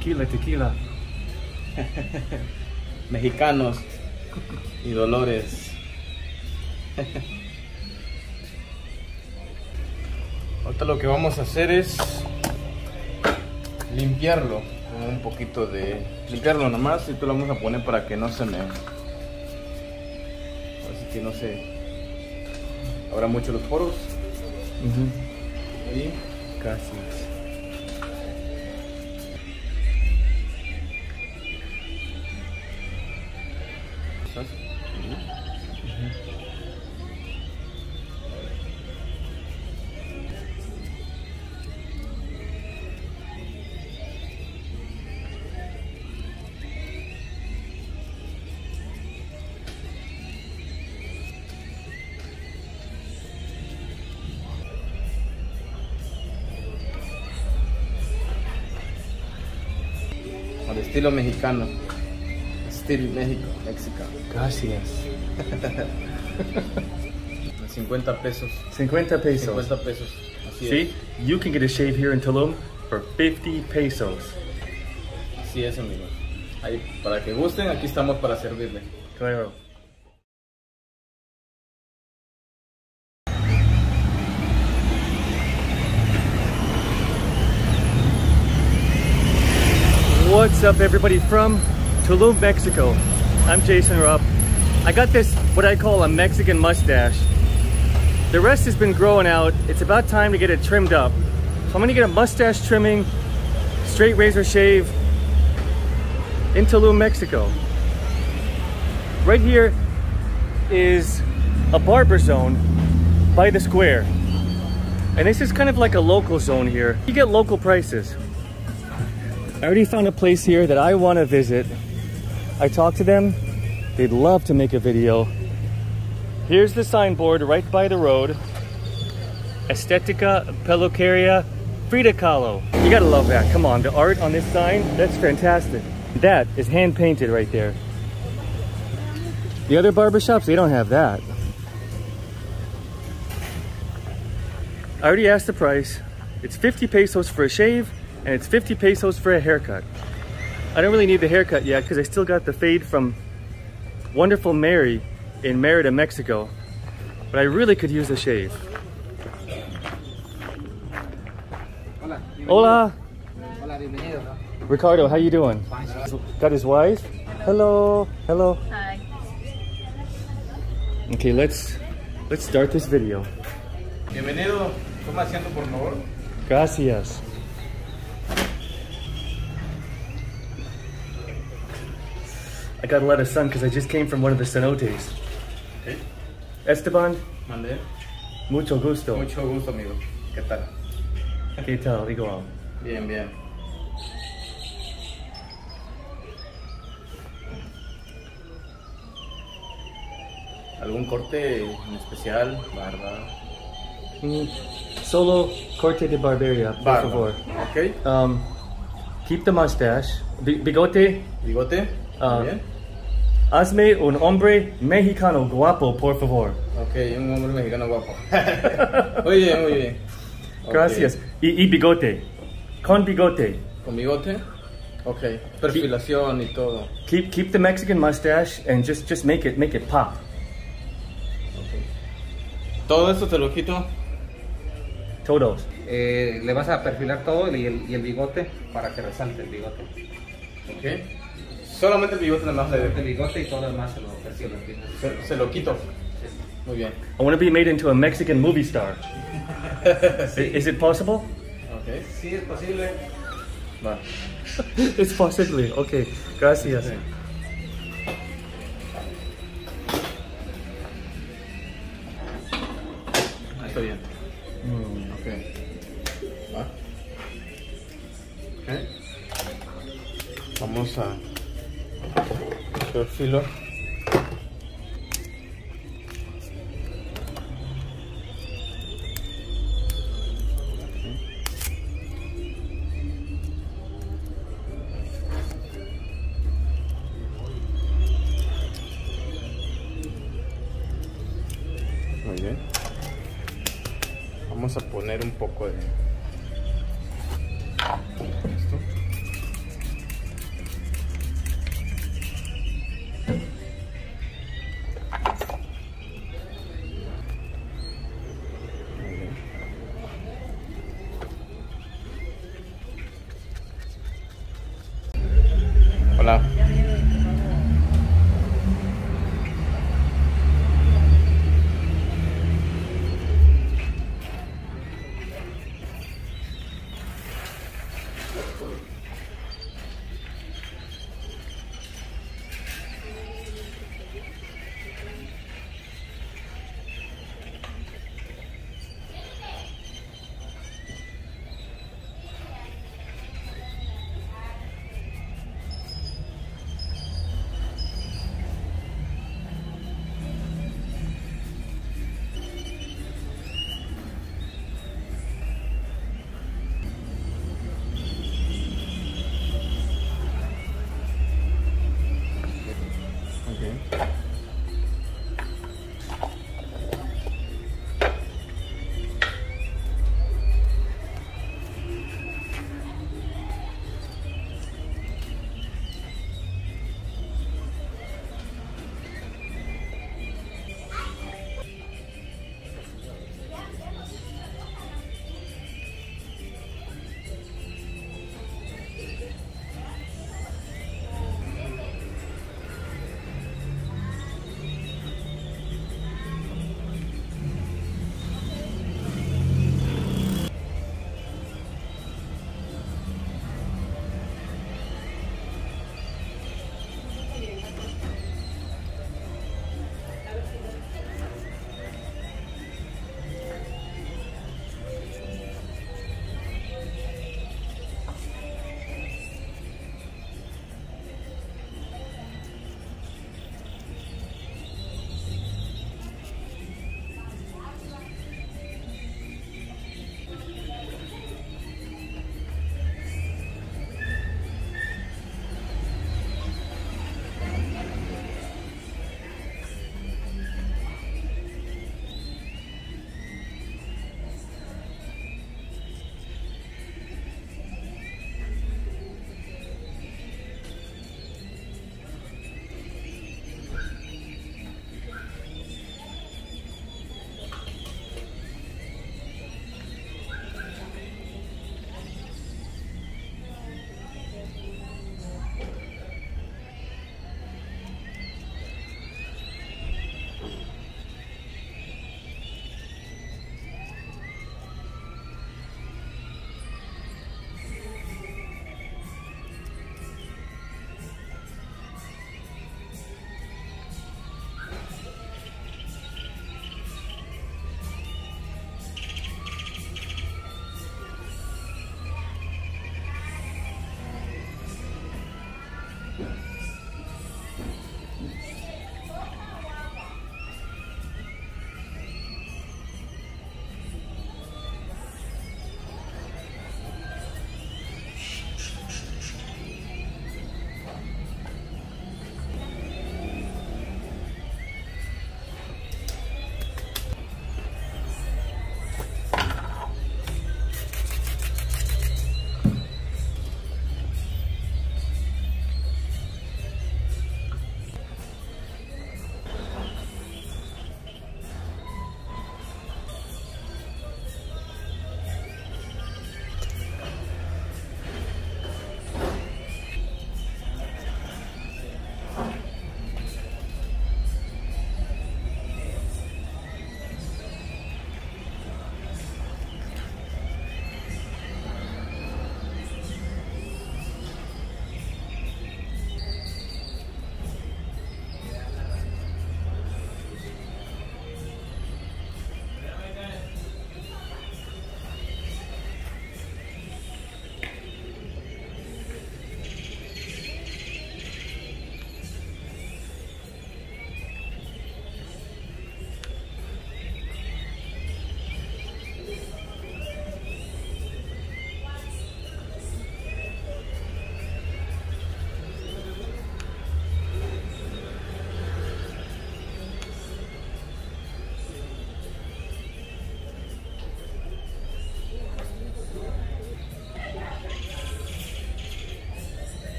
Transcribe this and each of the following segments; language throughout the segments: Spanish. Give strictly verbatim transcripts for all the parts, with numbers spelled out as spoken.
tequila, tequila. Mexicanos y Dolores. Ahorita lo que vamos a hacer es limpiarlo con un poquito de... Limpiarlo nomás y tú lo vamos a poner para que no se me... Así que no se... Abra mucho los poros. Uh-huh. Y casi. ¿Estás? Al estilo mexicano. Estilo México, México. Gracias. cincuenta pesos. cincuenta pesos. cincuenta pesos. Así See, es. you can get a shave here in Tulum for fifty pesos. Así es, amigos. Ahí, para que gusten, aquí estamos para servirle. Claro. What's up, everybody from Tulum, Mexico? I'm Jason Rupp. I got this, what I call a Mexican mustache. The rest has been growing out. It's about time to get it trimmed up. So I'm gonna get a mustache trimming, straight razor shave in Tulum, Mexico. Right here is a barber zone by the square. And this is kind of like a local zone here. You get local prices. I already found a place here that I want to visit. I talked to them. They'd love to make a video. Here's the signboard right by the road. Estetica Peluqueria Frida Kahlo. You gotta love that. Come on, the art on this sign, that's fantastic. That is hand painted right there. The other barbershops, they don't have that. I already asked the price. It's fifty pesos for a shave, and it's fifty pesos for a haircut. I don't really need the haircut yet because I still got the fade from Wonderful Mary in Merida, Mexico. But I really could use a shave. Hola. Hola. Hola, bienvenido. Ricardo, how you doing? Got his wife? Hello. Hello. Hi. Okay, let's let's start this video. Bienvenido. Toma asiento, por favor. Gracias. I got a lot of sun because I just came from one of the cenotes. Okay. Esteban, Mande. mucho gusto. Mucho gusto, amigo. ¿Qué tal? ¿Qué tal? Igual. Bien, bien. ¿Algún corte en especial? Barba. Mm, solo corte de barbería, por Barba. favor. Ok. Um, keep the mustache. Bi- bigote. Bigote. Ah. Muy bien. Hazme un hombre mexicano guapo, por favor. Ok, un hombre mexicano guapo. Muy bien, muy bien. Ok. Gracias. Y, y bigote. Con bigote. ¿Con bigote? Ok. Perfilación y todo. Keep keep the Mexican mustache and just just make it make it pop. Todo esto te lo quito. Todos. Eh, le vas a perfilar todo y el, y el bigote para que resalte el bigote. Ok. Solamente el bigote nada más le El bigote y todo lo demás se lo perfila. se, se lo quito. Muy bien. I want to be made into a Mexican movie star. Sí. Is it possible? Ok. Sí, es posible. Va. It's possibly. Okay. Gracias. Sí. Ahí está bien. Mm. Ok. Va. Ok. Vamos a perfilo. Muy bien. Vamos a poner un poco de esto. Hola.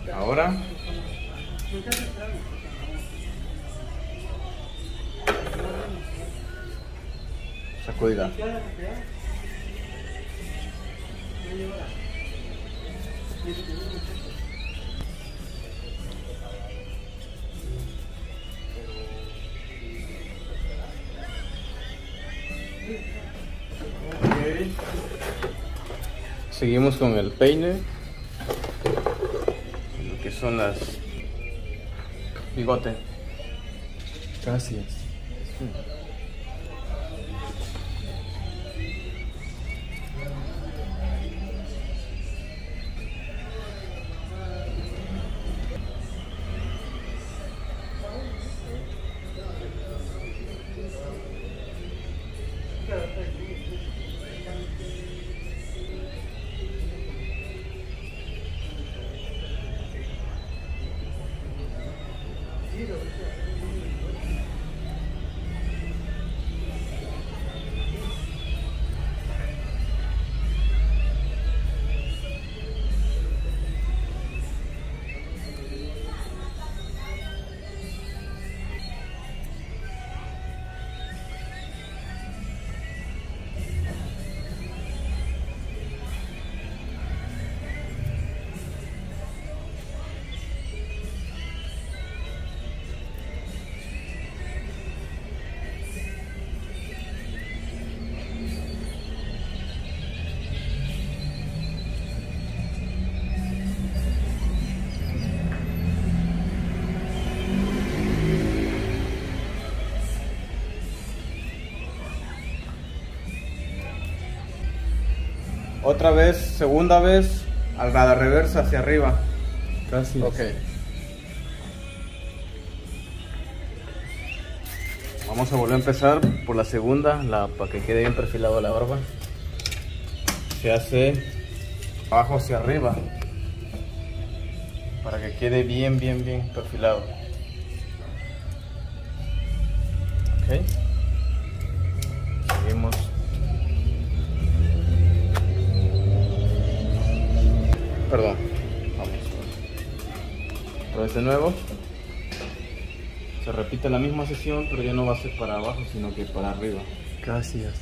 Ahora sacudida. Okay. Seguimos con el peine, lo que son las bigote. Gracias. Otra vez, segunda vez, a la reversa hacia arriba. Gracias. Ok. Vamos a volver a empezar por la segunda, la, para que quede bien perfilado la barba. Se hace abajo hacia arriba, para que quede bien, bien, bien perfilado. Ok. Seguimos. Perdón, vamos. Otra vez de nuevo. Se repite la misma sesión, pero ya no va a ser para abajo, sino que para arriba. Gracias.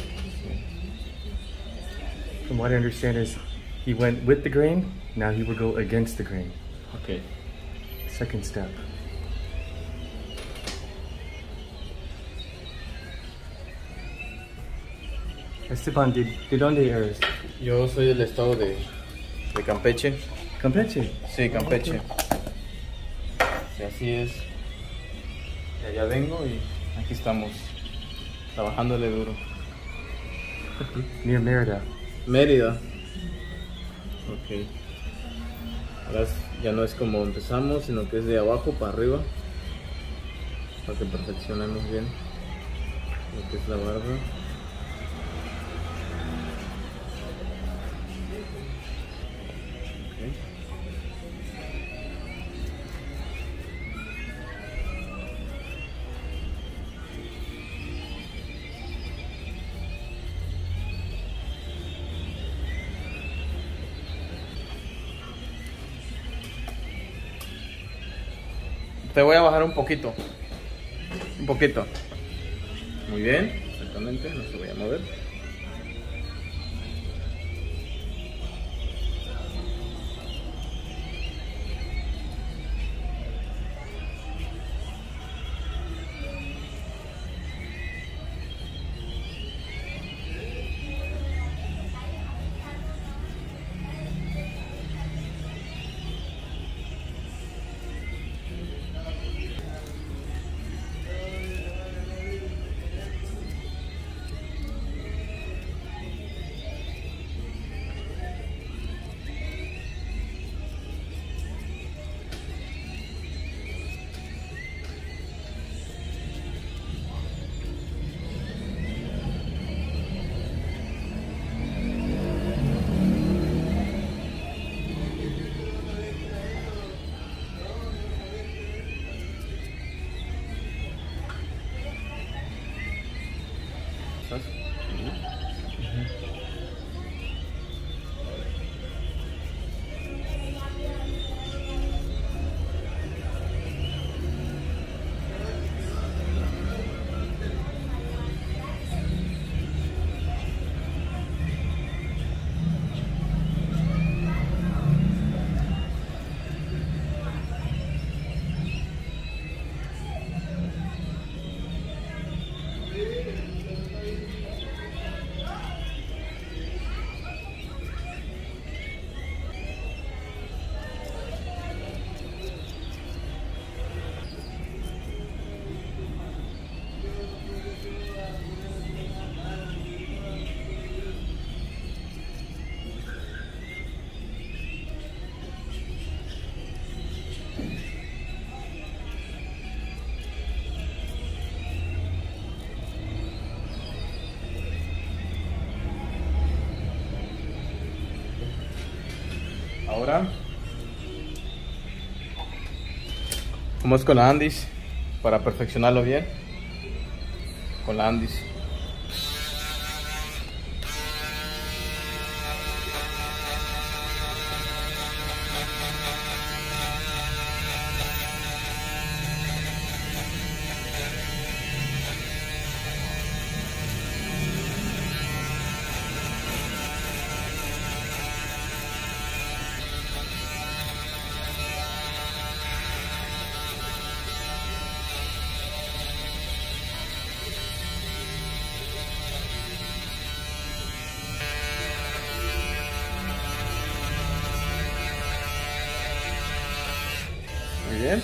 From what I understand is he went with the grain, now he will go against the grain. Ok. Second step. Esteban, ¿de, de dónde eres? Yo soy del estado de, de Campeche. Campeche. Sí, Campeche. Sí, así es. De allá vengo y aquí estamos, trabajándole duro. Near Merida. Mérida. Ok. Ahora ya no es como empezamos, sino que es de abajo para arriba. Para que perfeccionemos bien lo que es la barba. Te voy a bajar un poquito. Un poquito. Muy bien, exactamente, no se voy a mover. ahora vamos con la Andis para perfeccionarlo bien. Con la Andis. Muy bien.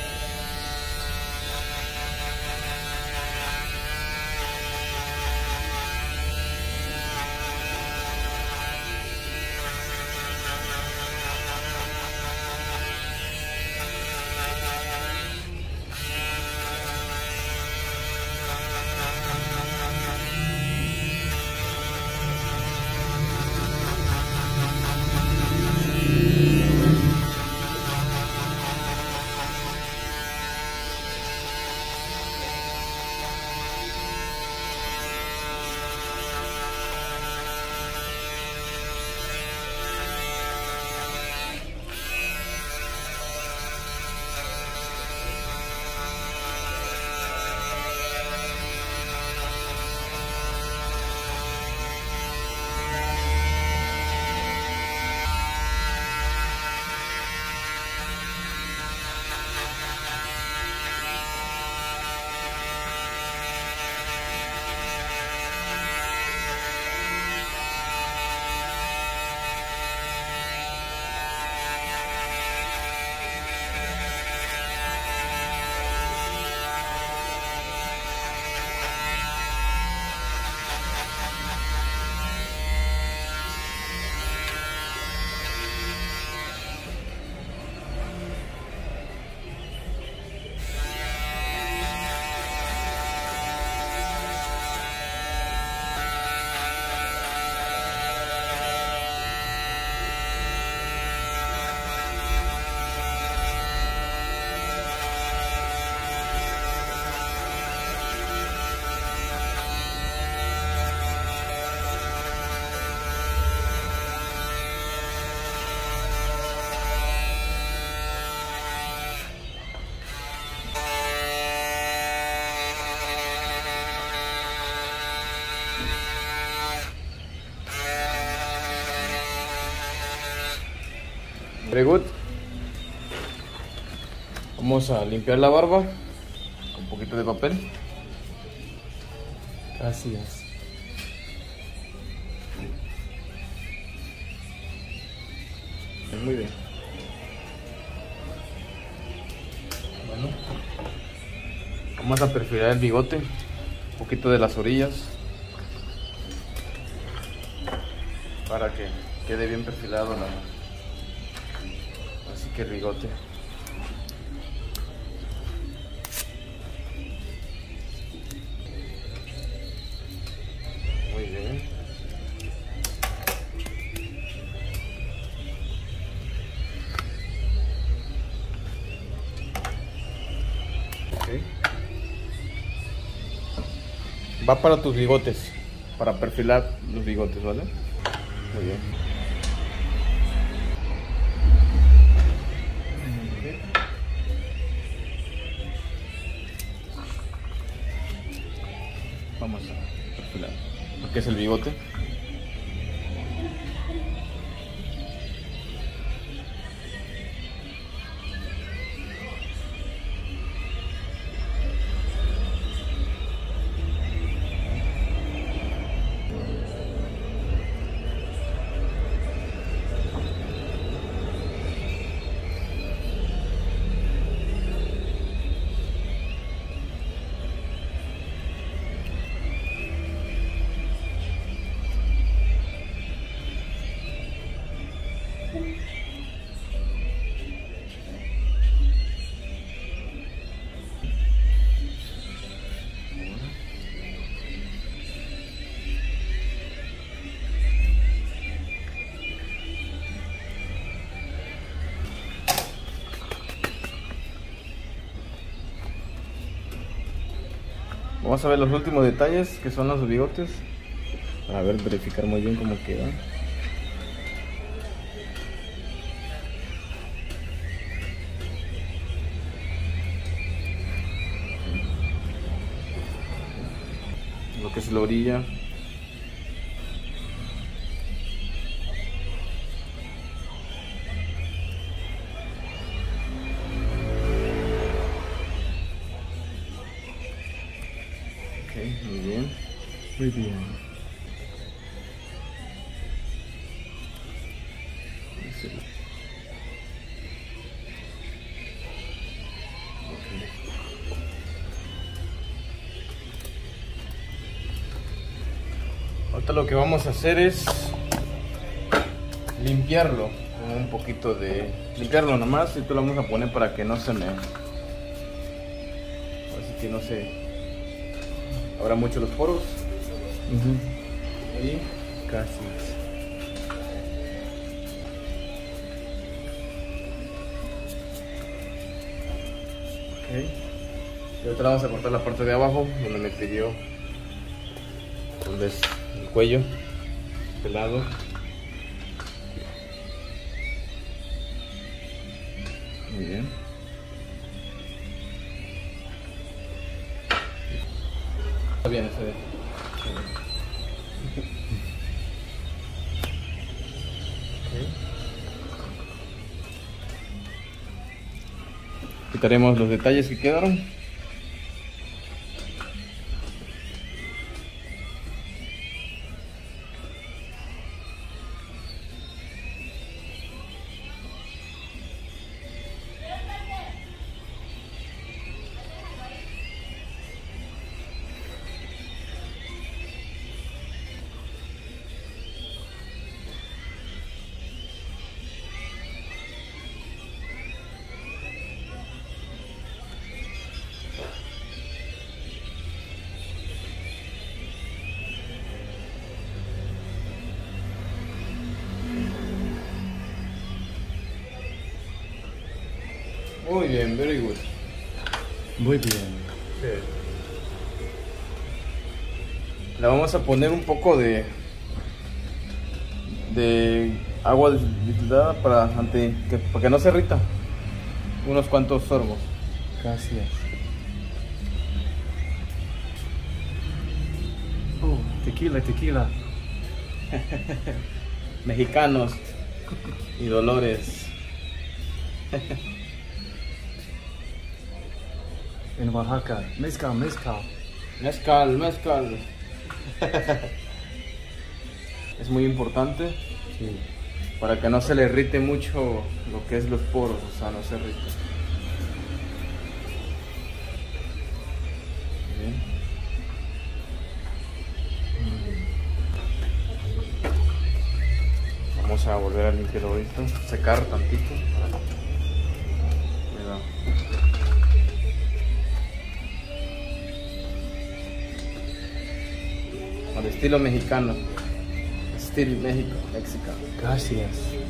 Very good. Vamos a limpiar la barba con un poquito de papel. Así es. Muy bien. Bueno, vamos a perfilar el bigote, un poquito de las orillas, para que quede bien perfilado la, así que el bigote. Muy bien. Va para tus bigotes, para perfilar los bigotes, ¿vale? Muy bien. Vamos a perfilar lo que es el bigote. Vamos a ver los últimos detalles, que son los bigotes. Para ver, verificar muy bien cómo queda. Lo que es la orilla. Muy bien. Muy bien. Sí. Okay. Ahorita lo que vamos a hacer es limpiarlo con un poquito de... Limpiarlo nomás y tú lo vamos a poner para que no se me... Así que no se... Ahora mucho los poros. Uh-huh. Y casi. Ok. Y ahorita vamos a cortar la parte de abajo donde me pidió, donde es el cuello, este lado. Muy bien. Está bien ese. Okay. Quitaremos los detalles que quedaron. Muy bien, very good. Muy bien. Sí. Le vamos a poner un poco de de agua destilada para, ante, que, para que no se irrita. Unos cuantos sorbos. Gracias. Oh, tequila, tequila. Mexicanos y Dolores. En Oaxaca. Mezcal, mezcal. Mezcal, mezcal. Es muy importante, Sí. para que no se le irrite mucho lo que es los poros, o sea, no se irrite. Bien. Vamos a volver a limpiar ahorita, secar tantito. Cuidado. Al estilo mexicano. Estilo México, México. Gracias.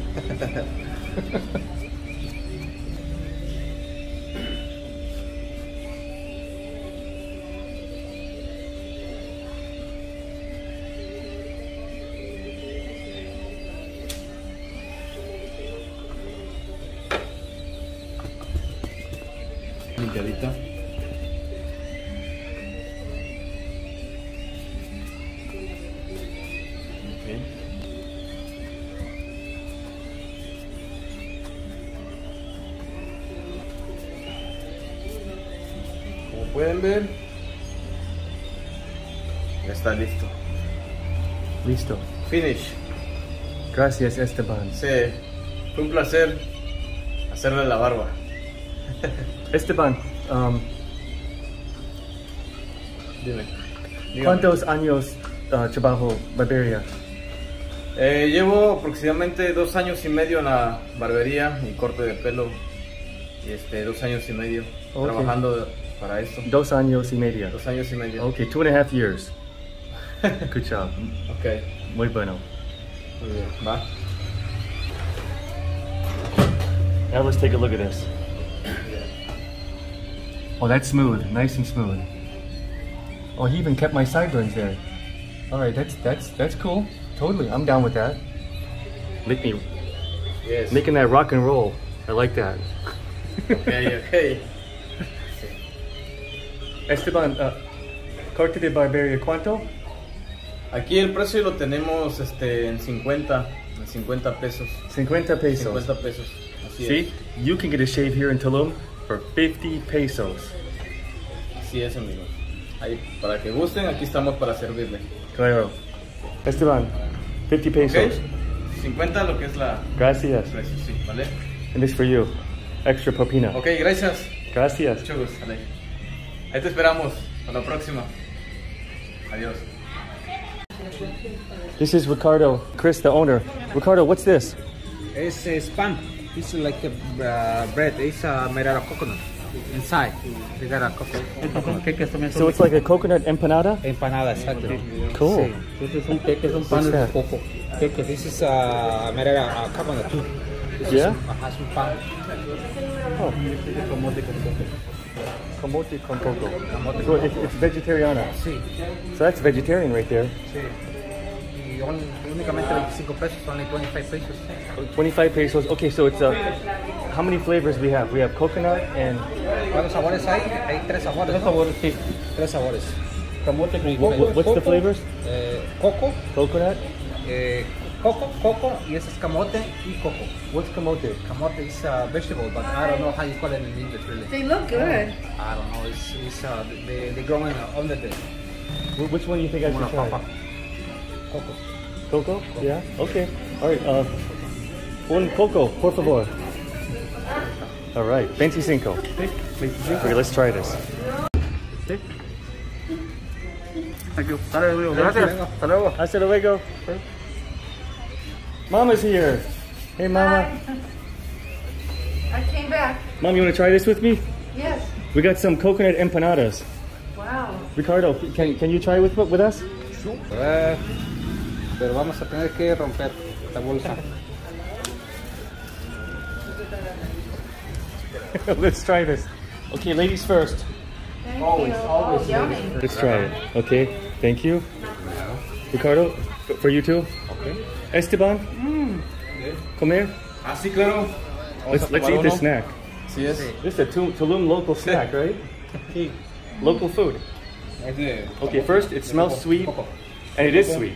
Limpiadita. Okay. Como pueden ver, ya está listo. Listo. Finish. Gracias, Esteban. Sí, fue un placer hacerle la barba. Esteban, um, Dime. Dígame. ¿cuántos años uh, trabajo barbería? Eh, llevo aproximadamente dos años y medio en la barbería y corte de pelo. Y este, dos años y medio Ok. trabajando para esto. Dos años y medio. Dos años y medio. Okay, two and a half years. Good job. Ok. Muy bueno. Muy bien. Va. Now let's take a look at this. Oh, that's smooth. Nice and smooth. Oh, he even kept my sideburns there. All right, that's that's that's cool. Totally, I'm down with that. Make me Yes. making that rock and roll. I like that. Okay, okay. Esteban, uh, corte de barbería, ¿cuánto? Aquí el precio lo tenemos este, en cincuenta, en cincuenta pesos. cincuenta pesos. cincuenta pesos. Así See, you can get a shave here in Tulum for fifty pesos. es. Así es, amigos. Ahí, para que gusten, aquí estamos para servirle. Claro. Esteban, fifty pesos. Ok. cincuenta lo que es la Gracias. el precio, sí, ¿vale? And this for you. Extra propina. Ok, gracias. Gracias. Mucho gusto, Ale. Ahí te esperamos. Hasta la próxima. Adiós. This is Ricardo, Chris, the owner. Ricardo, what's this? It's uh, spam. It's like a uh, bread. It's uh, made out of coconut. Inside, they got a coconut. So it's like a coconut empanada? Empanada, exacto. Cool. Sí. Este es un queque, es un pan What's de that? coco. Queque, this is uh, made out of uh, coconut too. This Yeah? Is, ajá, es un pan. Oh. Camote con coco. Camote con coco. So it's, it's vegetariana. Sí, So that's vegetarian right there. sí. Y un- únicamente veinticinco pesos, only twenty-five pesos. twenty-five pesos. Okay, so it's uh, how many flavors we have? We have coconut and ¿Cuántos sabores hay? Hay tres sabores. Tres sabores, sí. Tres sabores. Camote con Wha- wha- what's the flavors? Eh, coco, Coconut. eh, coco, coco, y ese es camote y coco. What's camote? Camote is a vegetable, but I don't know how you call it in English, really. They look good. I don't know. It's, it's uh, they they grow in uh, under the Wh- Which one do you think I una should try? papa. Coco. Coco? Yeah. Okay. All right. Uh, un coco, por favor. All right. veinticinco. Okay, let's try this. Thank you. Gracias. Hasta luego. Hasta luego. Mama's here. Hey, Mama. I came back. Mom, you want to try this with me? Yes. We got some coconut empanadas. Wow. Ricardo, can, can you try with with us? Eh, pero vamos a tener que romper la bolsa. Let's try this. Okay, ladies first. Thank Always, you. always Oh, yummy. Let's try it. Okay, thank you. Ricardo, f- for you too. Okay. Esteban, come here. Ah, sí, claro. Vamos Let's, a let's tomar eat this uno. snack. Sí es. This is a Tul- Tulum local snack, right? Local food. Es de Okay, first it smells sweet, Coco. and it is sweet.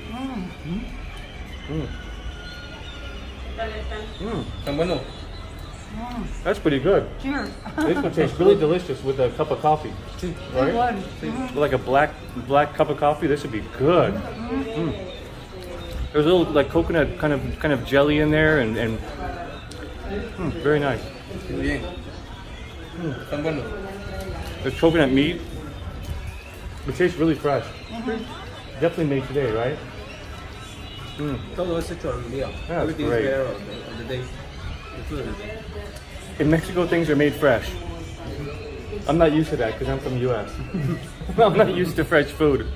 Tan bueno. That's pretty good. Cheers. This one tastes really delicious with a cup of coffee. Good one. Like a black black cup of coffee, this would be good. Mm. There's a little like coconut kind of kind of jelly in there, and, and mm, very nice. Muy bien. Tan bueno. There's coconut meat. It tastes really fresh. Definitely made today, right? Todo es hecho al día. That's Everything is great. there on the, on the day. The food. In Mexico, things are made fresh. I'm not used to that because I'm from the U S I'm not used to fresh food.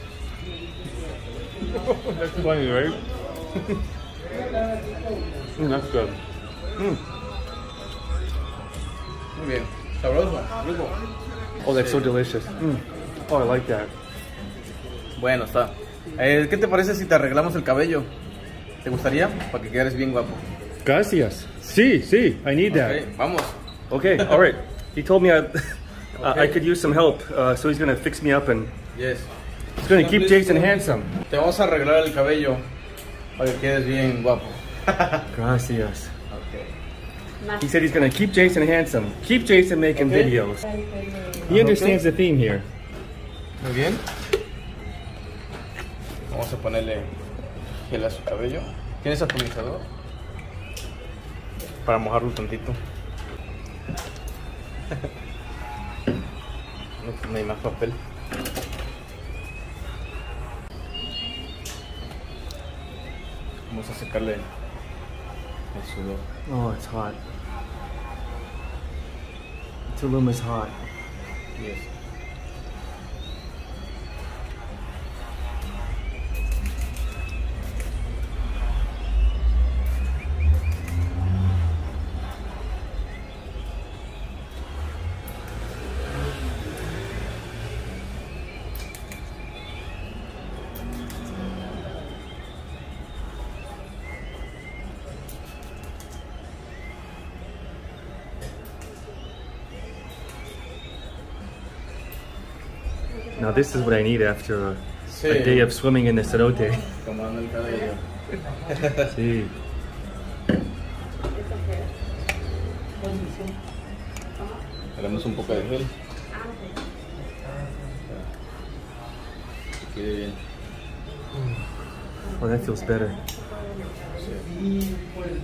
That's funny, right? Mm, that's good. Mm. Muy bien. Sabroso. Rico. Oh, that's so delicious. Mm. Oh, I like that. Bueno, está. Eh, ¿Qué te parece si te arreglamos el cabello? ¿Te gustaría? Para que quedes bien guapo. Gracias. Sí, sí, I need that. Ok, vamos. Okay, all right. He told me I, I could use some help, uh, so he's gonna fix me up and Yes. he's gonna keep Jason handsome. Te vamos a arreglar el cabello para que quedes bien guapo. Gracias. Ok. He said he's gonna keep Jason handsome, keep Jason making Okay. videos. He understands the theme here. Muy bien. Vamos a ponerle gel a su cabello. ¿Tienes atomizador? Para mojarlo tantito. No, no hay más papel. Vamos a secarle el sudor. Oh, it's hot. Tulum is hot. Yes. Now this is what I need after a, Sí. a day of swimming in the cerote. Tomando el cabello. Sí. Haremos un poco de gel. Que quede bien. Oh, that feels better. Sí.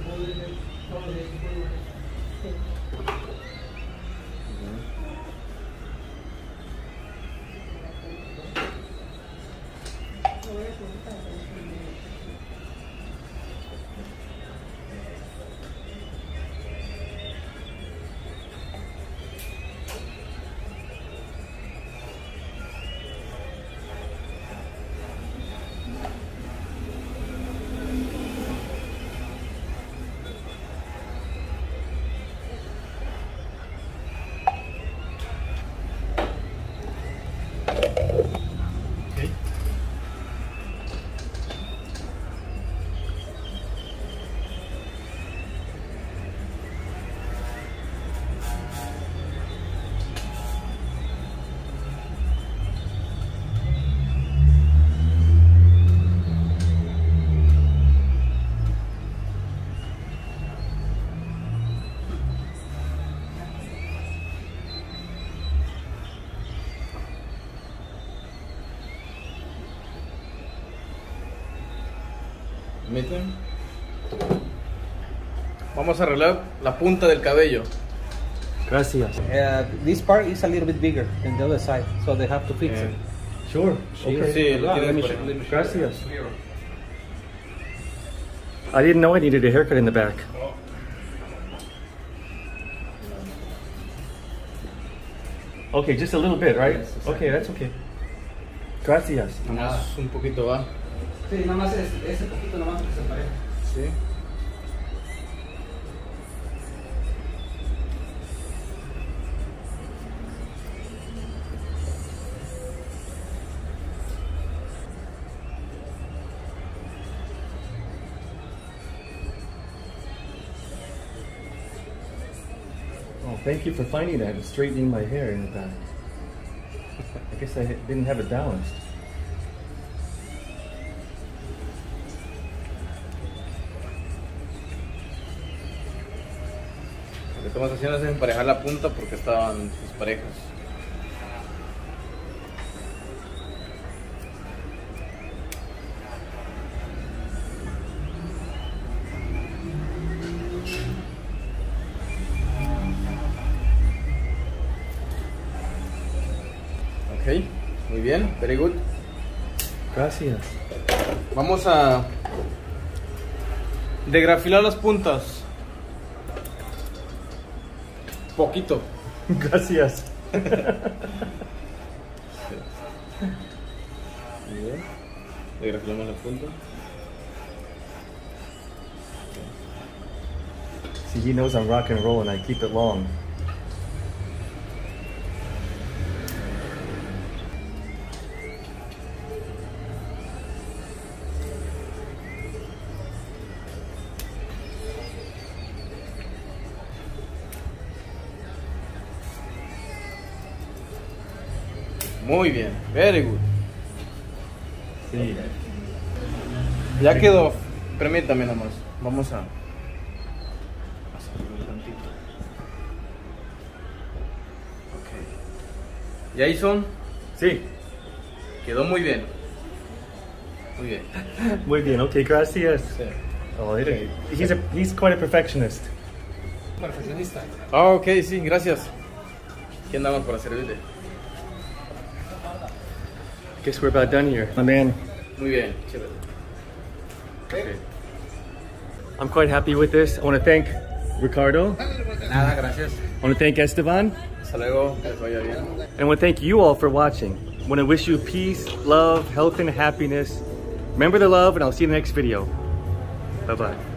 Permiten. Vamos a arreglar la punta del cabello. Gracias. Uh, this part is a little bit bigger than the other side, so they have to fix Eh, it. Sure. Okay. Sí, lo Ah, tienes let me por show- ahí. let me show Gracias. I didn't know I needed a haircut in the back. Okay, just a little bit, right? Okay, that's okay. Gracias. Nada más un poquito va. Sí, nada más es, ese poquito nomás que se pareja. Sí. Oh, thank you for finding that and straightening my hair in the back. I guess I didn't have it balanced. Lo que estamos haciendo es emparejar la punta porque estaban disparejas. Ok, muy bien, very good. Gracias. Vamos a degrafilar las puntas. Poquito. Gracias. Muy bien. Degrafilamos la punta. See, he knows I'm rock and roll and I keep it long. Muy bien, very good. Sí. Ya quedó. Permítame nomás. Vamos a hacerlo un tantito. Ok. ¿Ya hizo? Sí. Quedó muy bien. Muy bien. Muy bien. Okay, gracias. Sí. Oh, it- he's a he's quite a perfectionist. Perfeccionista. Ah, ok, sí, gracias. ¿Qué andamos para servirle? Guess we're about done here, my man. Muy bien, chévere. Okay. I'm quite happy with this. I want to thank Ricardo. Nada, gracias. I want to thank Esteban. Hasta luego, que les vaya bien. And I want to thank you all for watching. I want to wish you peace, love, health, and happiness. Remember the love, and I'll see you in the next video. Bye-bye.